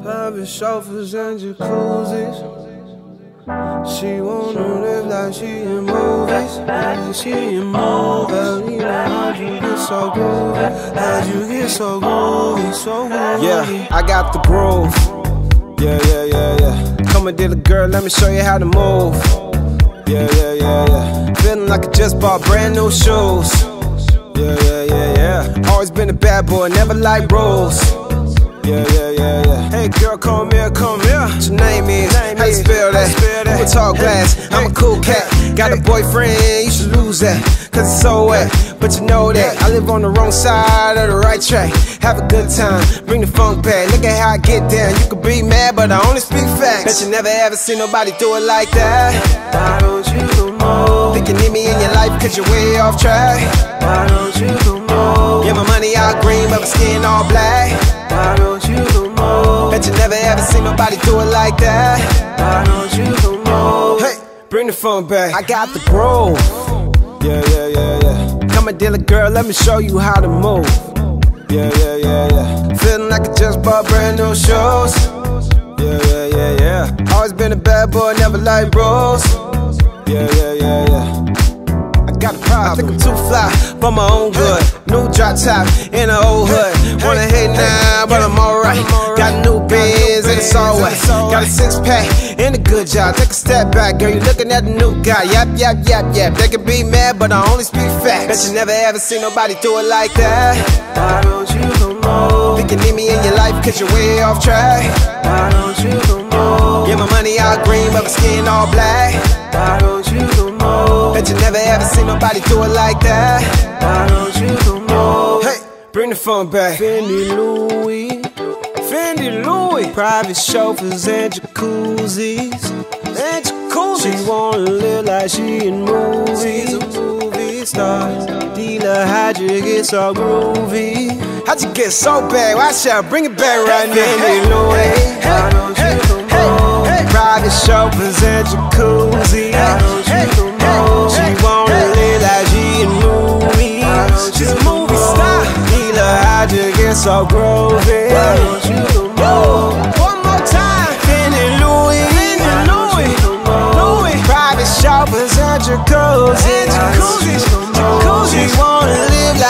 Private chauffeurs and jacuzzis. She wanna live like she in movies. Like she in movies. How'd you get so groovy? How'd you get so groovy? So groovy. Yeah, I got the groove. Yeah. Come and deal a girl, let me show you how to move. Yeah. Feeling like I just bought brand new shoes. Yeah. Always been a bad boy, never liked rules. Yeah. Hey girl, come here. What your name is? How you spell that? You a tall glass, I'm a cool cat. Got a boyfriend, you should lose that. Cause it's so wet, but you know that I live on the wrong side of the right track. Have a good time, bring the funk back. Look at how I get down, you could be mad, but I only speak facts. Bet you never ever seen nobody do it like that. Why don't you do more? Think you need me in your life cause you're way off track. Why don't you do more? Yeah, my money all green, but my skin all black. Why don't you do more? Bet you never ever seen nobody do it like that. Why don't you do more? Hey, bring the phone back. I got the groove. Yeah. Come and deal a girl, let me show you how to move. Yeah. Feeling like I just bought brand new shoes. Yeah. Always been a bad boy, never liked rules. Yeah. I got a problem, I think I'm too fly for my own good. New drop top in the old hood. Wanna hate now, but I'm alright. Got a new Benz and it's all wet. Got a 6-pack and a good job. Take a step back, girl, you looking at the new guy. Yep. They can be mad, but I only speak facts. Bet you never ever seen nobody do it like that. Why don't you do more? Think you need me in your life cause you're way off track. Why don't you do more? Yeah, my money all green, but my skin all black. Why don't you do more? Bet you never ever seen nobody do it like that. Why don't you do more? Hey, bring the phone back. Fendi Louis. Private chauffeurs and jacuzzis. She wanna live like she in movies. She's a movie star. Dealer, how'd you get so groovy? How'd you get so bad? Watch out, bring it back right now. Fendi Louis. Why don't you do more? Private chauffeurs and jacuzzis. Why don't you do more? She wanna live like she in movies. She's a movie star. Dealer, how'd you get so groovy? Why don't you do more? One more time. Fendi Louis. Private chauffeurs and jacuzzis. She wanna live